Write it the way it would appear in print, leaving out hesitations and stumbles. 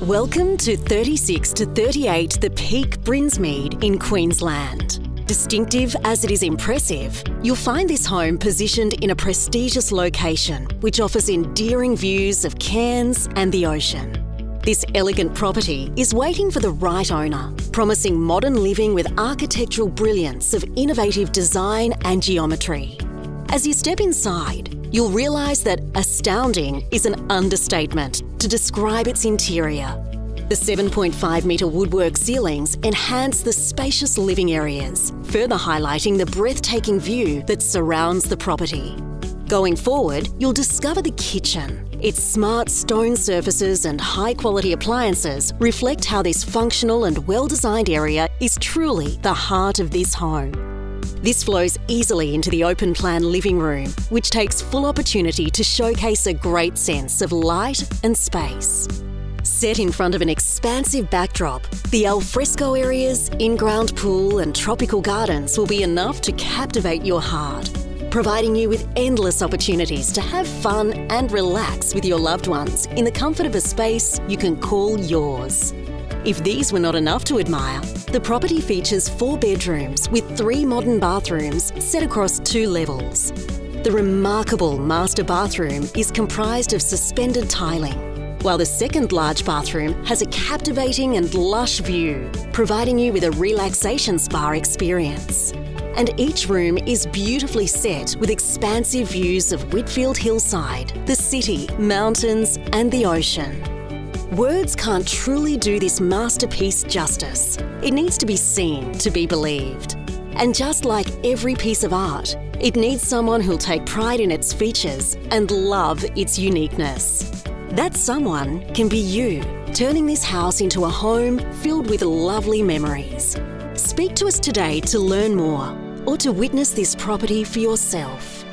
Welcome to 36 to 38 The Peak, Brinsmead in Queensland. Distinctive as it is impressive, you'll find this home positioned in a prestigious location which offers endearing views of Cairns and the ocean. This elegant property is waiting for the right owner, promising modern living with architectural brilliance of innovative design and geometry. As you step inside, you'll realise that astounding is an understatement to describe its interior. The 7.5 metre woodwork ceilings enhance the spacious living areas, further highlighting the breathtaking view that surrounds the property. Going forward, you'll discover the kitchen. Its smart stone surfaces and high-quality appliances reflect how this functional and well-designed area is truly the heart of this home. This flows easily into the open-plan living room, which takes full opportunity to showcase a great sense of light and space. Set in front of an expansive backdrop, the alfresco areas, in-ground pool and tropical gardens will be enough to captivate your heart, providing you with endless opportunities to have fun and relax with your loved ones in the comfort of a space you can call yours. If these were not enough to admire, the property features 4 bedrooms with 3 modern bathrooms set across 2 levels. The remarkable master bathroom is comprised of suspended tiling, while the second large bathroom has a captivating and lush view, providing you with a relaxation spa experience. And each room is beautifully set with expansive views of Whitfield hillside, the city, mountains and the ocean. Words can't truly do this masterpiece justice. It needs to be seen to be believed. And just like every piece of art, it needs someone who'll take pride in its features and love its uniqueness. That someone can be you, turning this house into a home filled with lovely memories. Speak to us today to learn more or to witness this property for yourself.